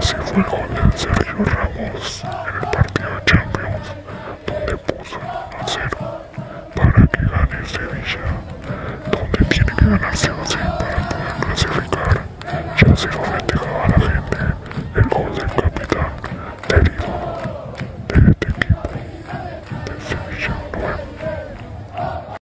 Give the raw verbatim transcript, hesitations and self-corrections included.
Así fue el gol de Sergio Ramos en el partido de Champions, donde puso el uno a cero para que gane Sevilla, donde tiene que ganar sí o sí para